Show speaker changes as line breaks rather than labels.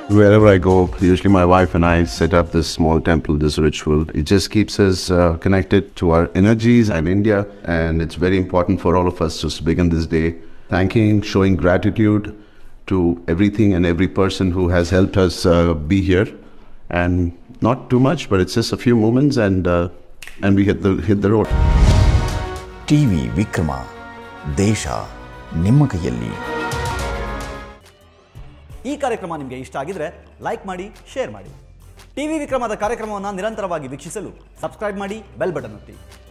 Wherever I go, usually my wife and I set up this small temple, this ritual. It just keeps us connected to our energies and India, and it's very important for all of us to begin this day thanking, showing gratitude to everything and every person who has helped us be here. And not too much, but it's just a few moments, and we hit the road.
TV Vikrama, ದೇಶ ನಿಮ್ಮ ಕೈಯಲ್ಲಿ.
ಈ ಕಾರ್ಯಕ್ರಮ ನಿಮಗೆ ಇಷ್ಟ ಆಗಿದ್ರೆ like ಮಾಡಿ, share ಮಾಡಿ. ಟಿವಿ ವಿಕ್ರಮದ ಕಾರ್ಯಕ್ರಮವನ್ನು ನಿರಂತರವಾಗಿ ವೀಕ್ಷಿಸಲು ಸಬ್ಸ್ಕ್ರೈಬ್ ಮಾಡಿ, ಬೆಲ್ ಬಟನ್ ಒತ್ತಿ.